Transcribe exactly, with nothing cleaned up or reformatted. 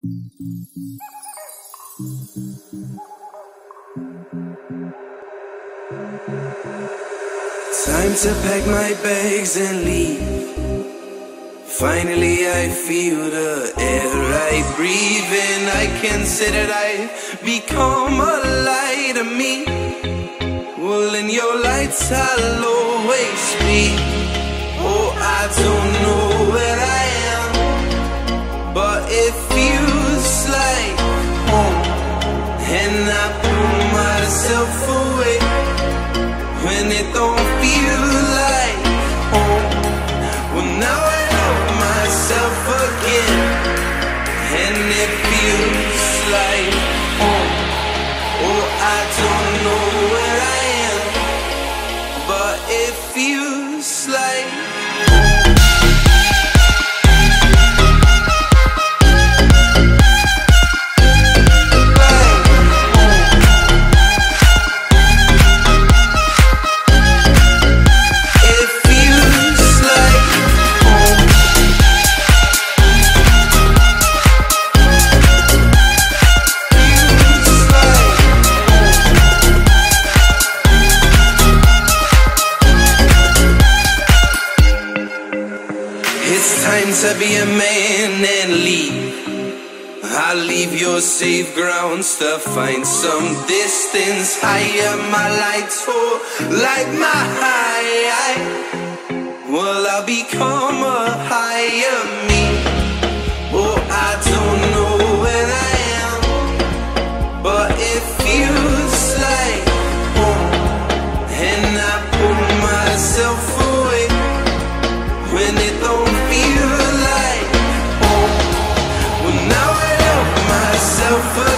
Time to pack my bags and leave. Finally I feel the air I breathe in. I can say that I've become a light of me. Well, in your lights I'll always be. Oh, I don't know where I am, but it feels like home. And I pull myself away when it don't feel like home. Well, now I love myself again, and it feels like home. Oh, I don't know where I am, but it feels like home. To be a man and leave. I'll leave your safe grounds to find some distance higher. My lights for like my high. Well, I'll become a higher me. Oh, I don't know where I am, but it feels like home. And I pull myself away when it don't feel like home. Well, now I love myself.